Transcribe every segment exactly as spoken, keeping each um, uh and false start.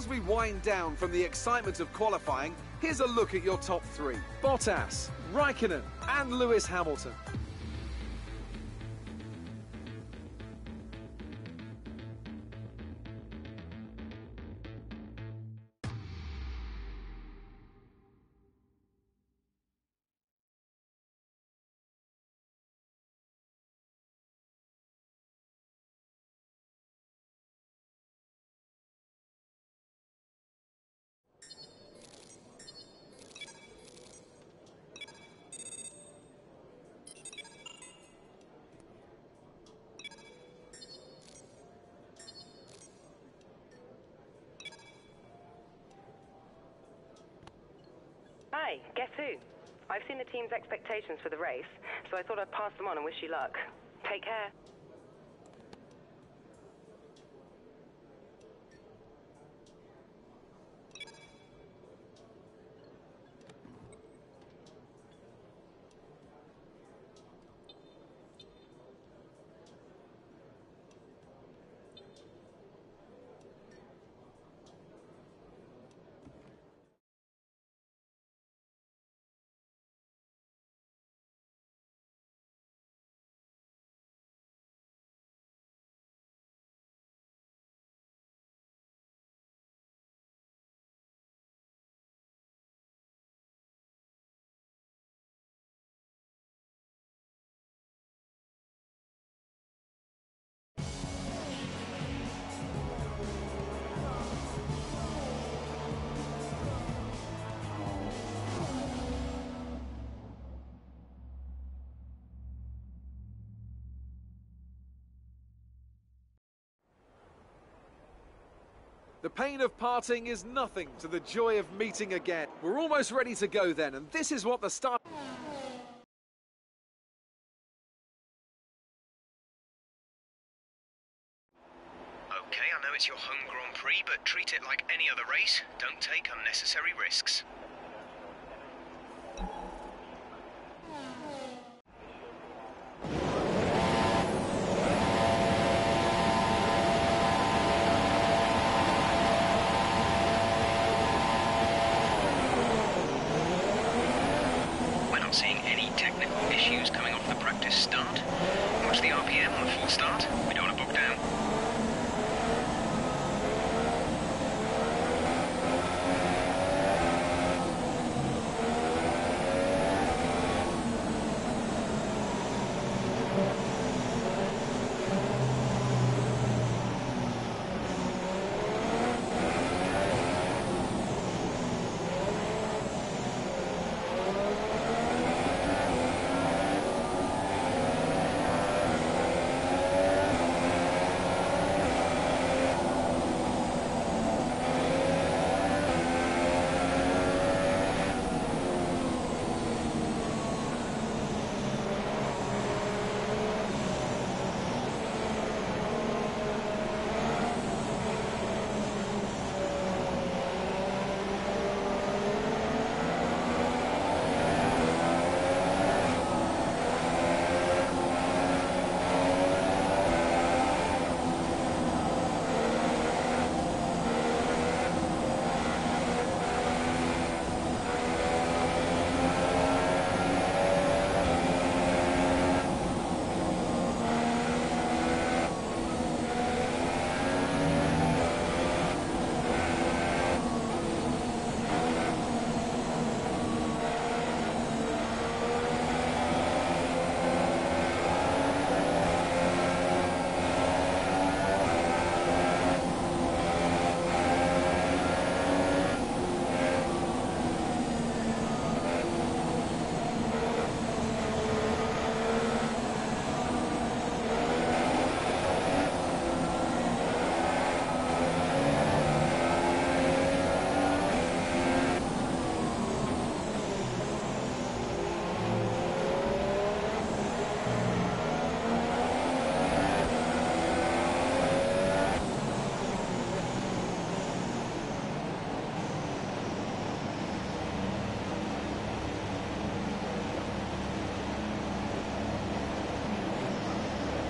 As we wind down from the excitement of qualifying, here's a look at your top three. Bottas, Raikkonen and Lewis Hamilton. Hi, guess who? I've seen the team's expectations for the race, so I thought I'd pass them on and wish you luck. Take care. The pain of parting is nothing to the joy of meeting again. We're almost ready to go then, and this is what the start... Okay, I know it's your home Grand Prix, but treat it like any other race. Don't take unnecessary risks. Seeing any technical issues coming off the practice start. Watch the R P M on the full start. We don't want to book down.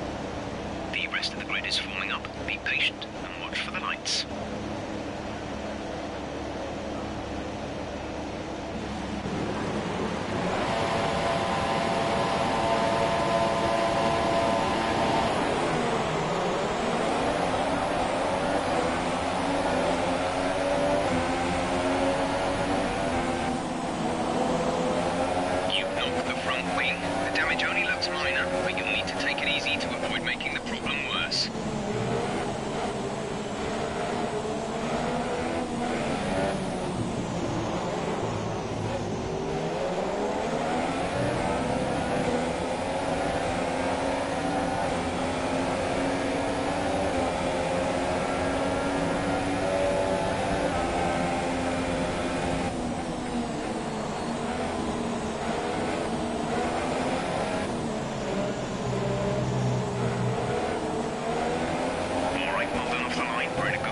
The rest of the grid is forming up. Be patient and watch for the lights.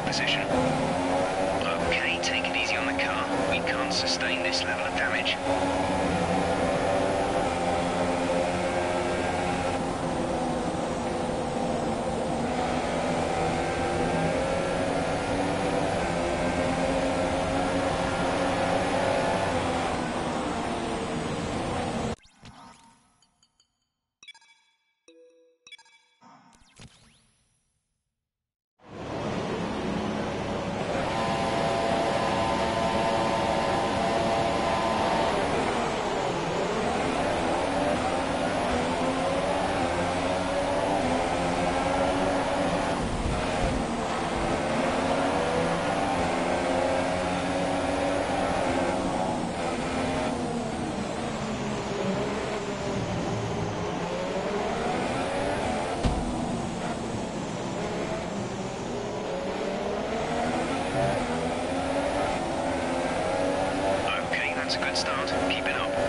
position. Okay, take it easy on the car. We can't sustain this level of damage. That's a good start. Keep it up.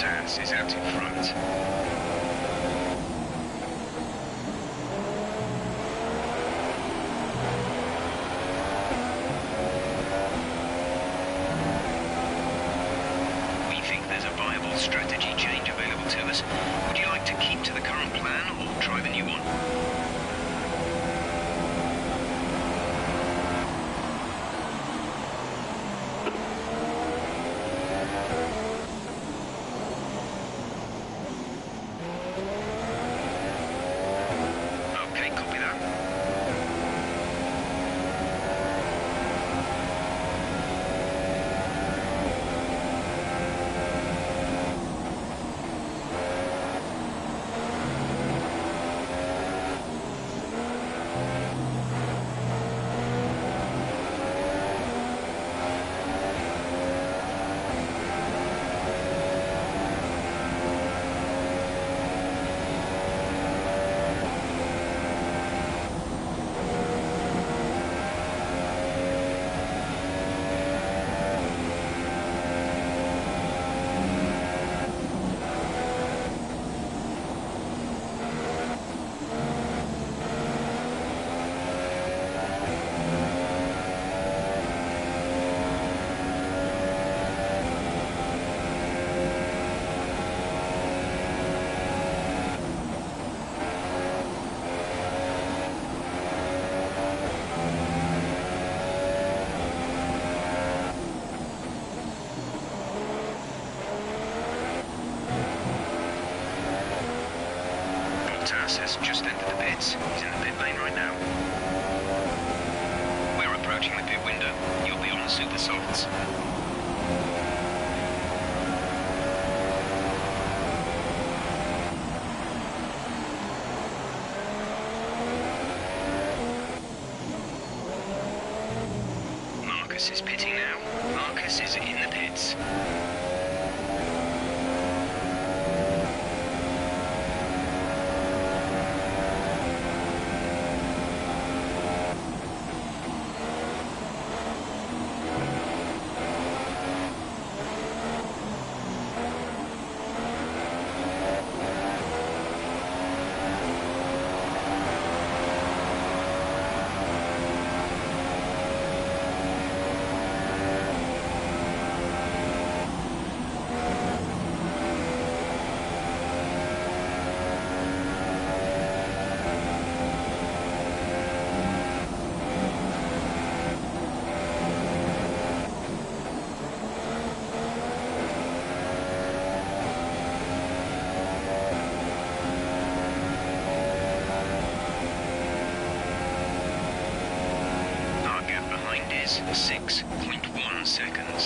Bottas is out in front. We think there's a viable strategy change available to us. Would you like to keep to the current plan or try the new one? Okay, copy that. Bottas has just entered the pits. He's in the pit lane right now. We're approaching the pit window. You'll be on the super softs. Marcus is pitting now. Marcus is in the pits. six point one seconds.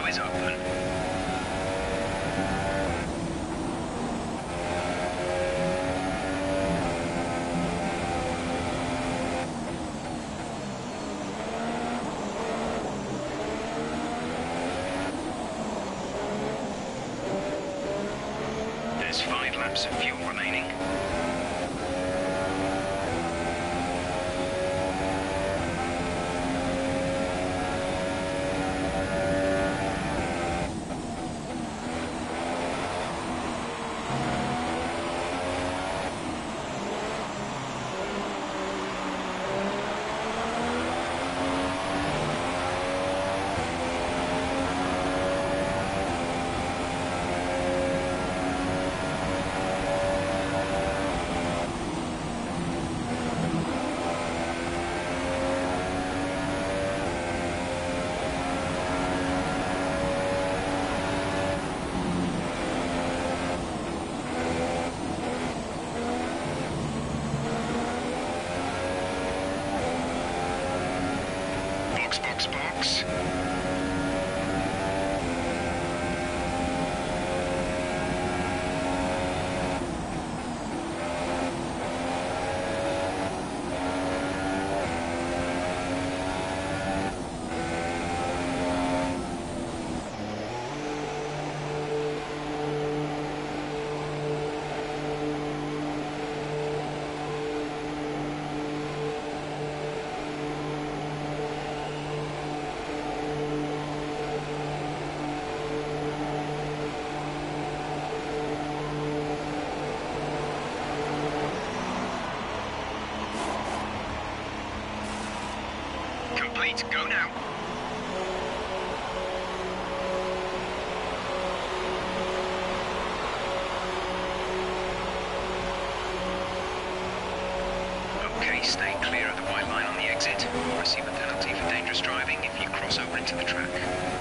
eyes open. There's five laps of fuel remaining. Box, box, box. Complete, go now. Okay, stay clear of the white line on the exit. Receive a penalty for dangerous driving if you cross over into the track.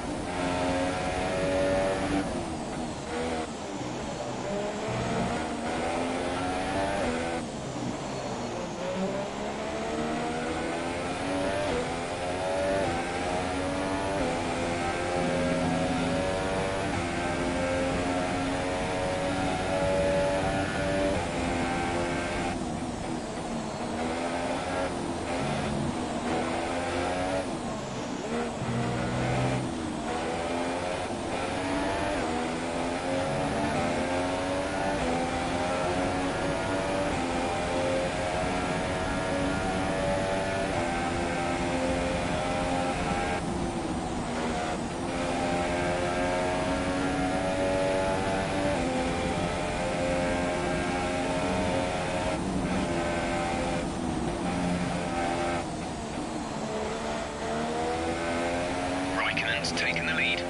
Raikkonen's taken the lead.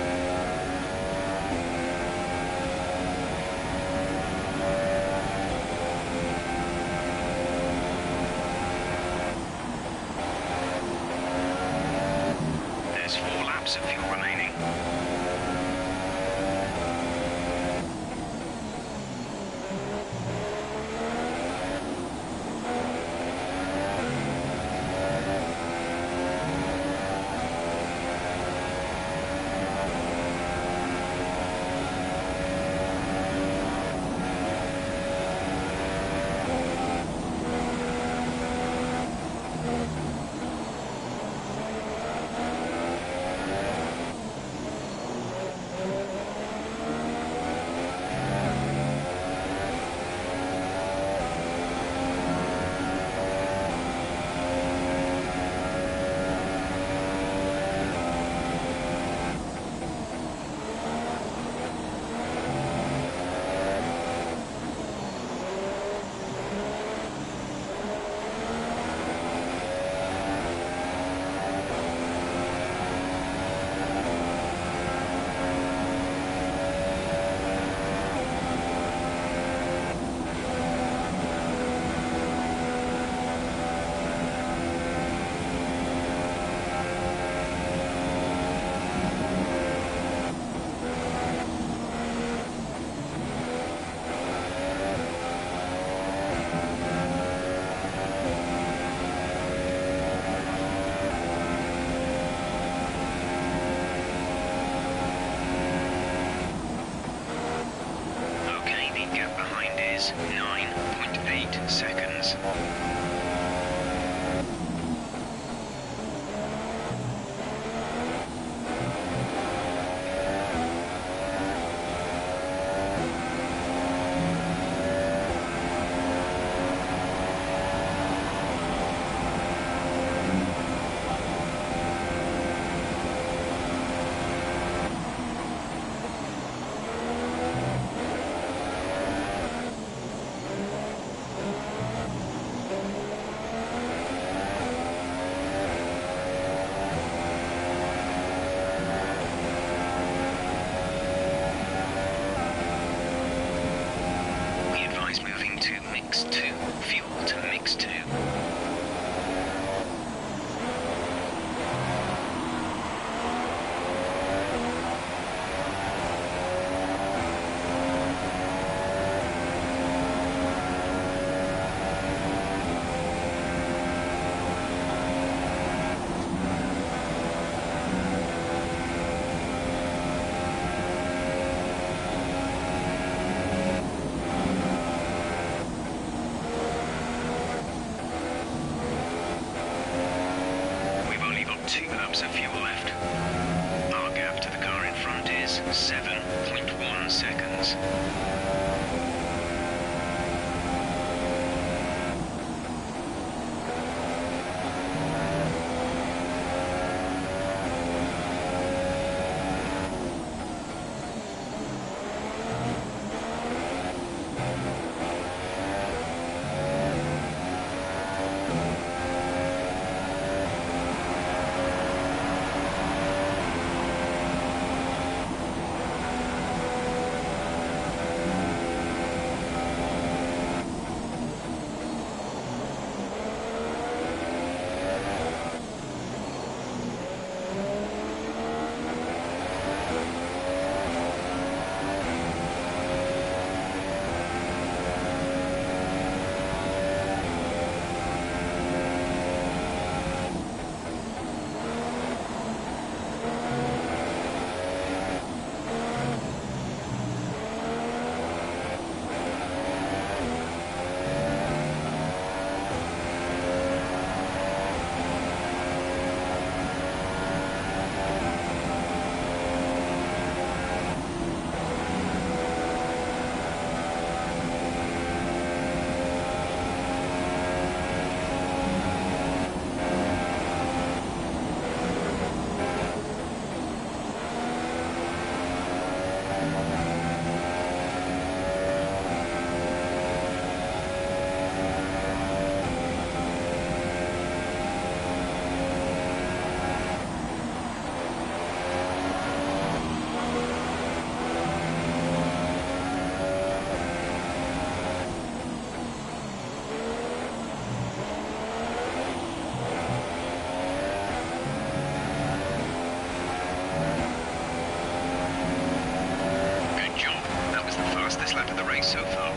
There's four laps of fuel remaining. minutes, nine point eight seconds. Two laps of fuel left. Our gap to the car in front is seven point one seconds. Lap of the race so far.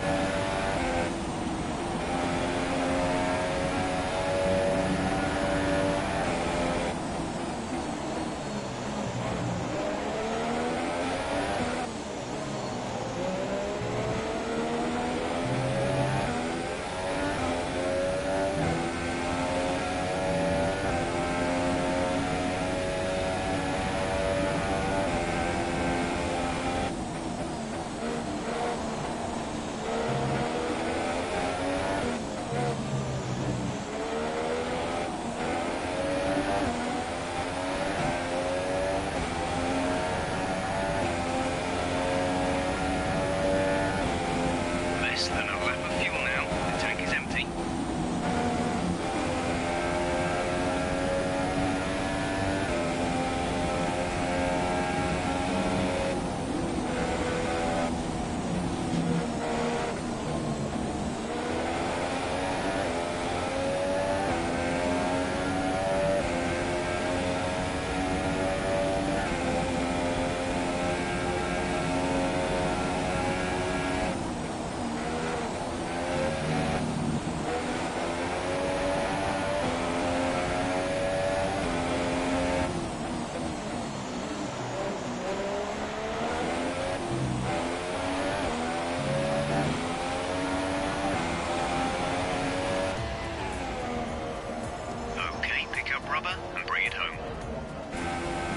rubber and bring it home.